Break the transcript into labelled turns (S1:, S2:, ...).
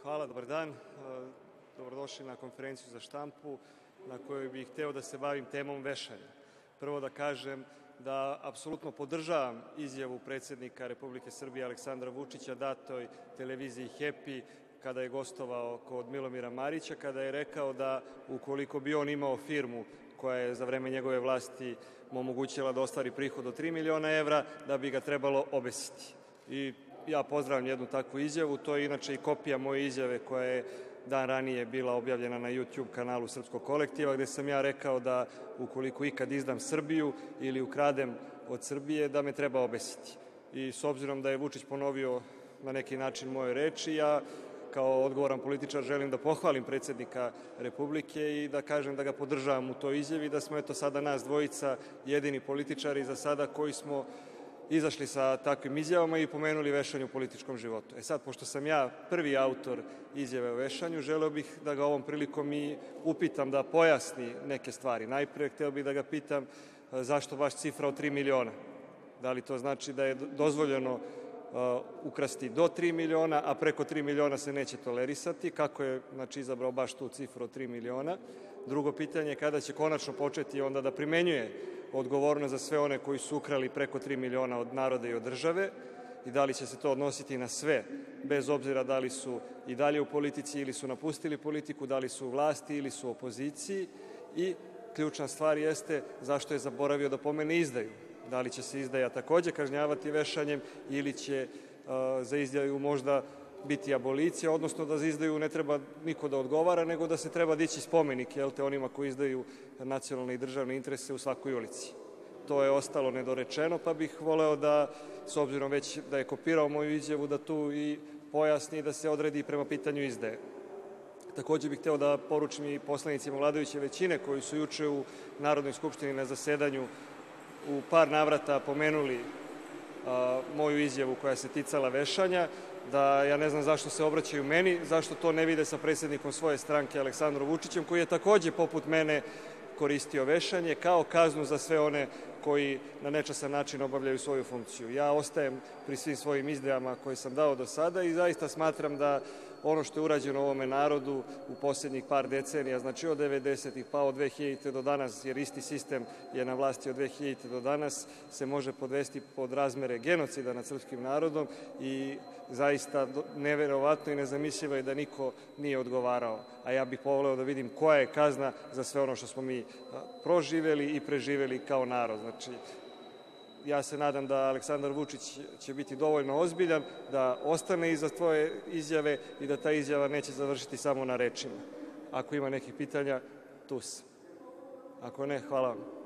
S1: Hvala, dobar dan. Dobrodošli na konferenciju za štampu na kojoj bih hteo da se bavim temom vešanja. Prvo da kažem da apsolutno podržavam izjavu predsednika Republike Srbije Aleksandra Vučića datoj televiziji „Hepi“ kada je gostovao kod Milomira Marića, kada je rekao da ukoliko bi on imao firmu koja je za vreme njegove vlasti mu omogućila da ostvari prihod od 3 miliona evra, da bi ga trebalo obesiti. Ja pozdravljam jednu takvu izjavu. To je inače i kopija moje izjave koja je dan ranije bila objavljena na YouTube kanalu Srpskog kolektiva, gde sam ja rekao da ukoliko ikad izdam Srbiju ili ukradem od Srbije, da me treba obesiti. S obzirom da je Vučić ponovio na neki način moje reči, ja kao odgovoran političar želim da pohvalim predsednika Republike i da kažem da ga podržavam u toj izjavi, da smo sada nas dvojica jedini političari za sada koji smo izašli sa takvim izjavama i pomenuli vešanje u političkom životu. Sad, pošto sam ja prvi autor izjave o vešanju, želeo bih da ga ovom prilikom i upitam da pojasni neke stvari. Najpre, hteo bih da ga pitam zašto baš cifra od 3 miliona? Da li to znači da je dozvoljeno ukrasti do 3 miliona, a preko 3 miliona se neće tolerisati? Kako je izabrao baš tu cifru od 3 miliona? Drugo pitanje, kada će konačno početi onda da primenjuje odgovornost za sve one koji su ukrali preko 3 miliona od naroda i od države i da li će se to odnositi na sve, bez obzira da li su i dalje u politici ili su napustili politiku, da li su u vlasti ili su u opoziciji? I ključna stvar jeste zašto je zaboravio da pomene izdaju? Da li će se izdaja takođe kažnjavati vešanjem ili će za izdaju možda biti abolicija, odnosno da za izdaju ne treba niko da odgovara, nego da se treba dići spomenik onima koji izdaju nacionalne i državne interese u svakoj ulici. To je ostalo nedorečeno, pa bih voleo da, s obzirom već da je kopirao moju izjavu, da tu i pojasni i da se odredi prema pitanju izdaje. Takođe bih hteo da poručim i poslanicima vladajuće većine koji su juče u Narodnoj skupštini na zasedanju u par navrata pomenuli moju izjavu koja se ticala vešanja, da ja ne znam zašto se obraćaju meni, zašto to ne vide sa predsednikom svoje stranke Aleksandrom Vučićem, koji je takođe poput mene koristio vešanje kao kaznu za sve one koji na nečasan način obavljaju svoju funkciju. Ja ostajem pri svim svojim izdajama koje sam dao do sada i zaista smatram da ono što je urađeno ovome narodu u poslednjih par decenija, znači od 90-ih pa od 2000. do danas, jer isti sistem je na vlasti od 2000. do danas, se može podvesti pod razmere genocida nad srpskim narodom i zaista neverovatno i nezamislivo je da niko nije odgovarao. A ja bih voleo da vidim koja je kazna za sve ono što smo mi proživeli i preživeli kao narod. Znači, ja se nadam da Aleksandar Vučić će biti dovoljno ozbiljan, da ostane iza svoje izjave i da ta izjava neće završiti samo na rečima. Ako ima nekih pitanja, tu sam. Ako ne, hvala vam.